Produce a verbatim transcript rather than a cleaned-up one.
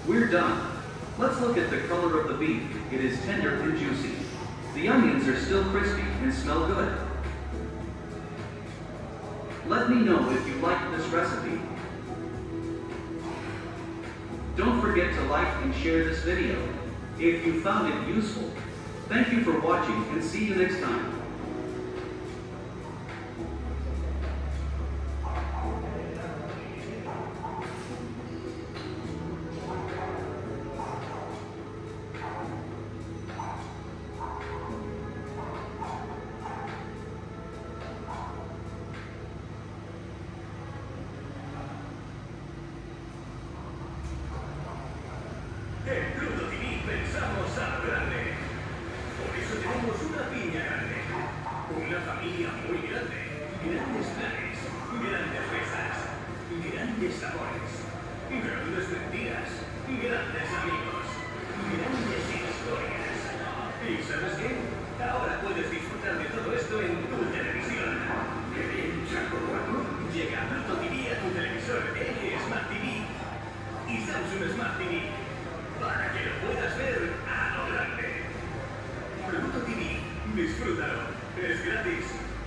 We're done. Let's look at the color of the beef. It is tender and juicy. The onions are still crispy and smell good. Let me know if you like this recipe. Don't forget to like and share this video if you found it useful. Thank you for watching and see you next time. En Pluto T V pensamos a lo grande. Por eso tenemos una piña grande, una familia muy grande, grandes planes, grandes mesas, grandes sabores, grandes mentiras, grandes amigos, grandes historias. ¿Y sabes qué? Ahora puedes disfrutar de todo esto en tu televisión. ¡Qué bien, Chaco Guapo! Llega Pluto T V a tu televisor L G Smart T V y Samsung Smart T V. Para que lo puedas ver a lo grande. Pluto T V, disfrútalo, es gratis.